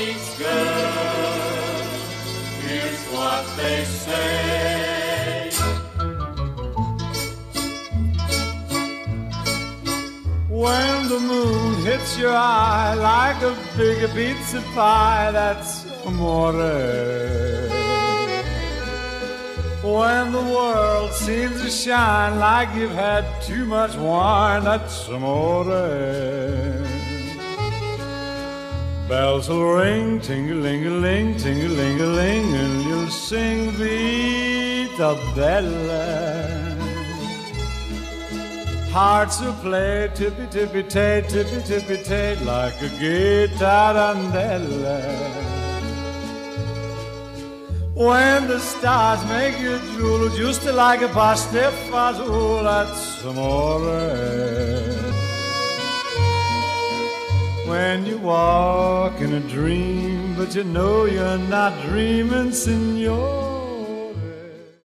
meets girl, here's what they say. When the moon hits your eye like a big pizza pie, that's amore. When the world seems to shine like you've had too much wine, that's amore. Bells will ring, ting-a-ling-a-ling, ting-a-ling-a-ling, and you'll sing Vita Bella. Hearts will play tippy-tippy-tay, tippy-tippy-tay, like a guitarandella. When the stars make you drool, just like a pastifazool, that's amore. When you walk in a dream, but you know you're not dreaming, signore.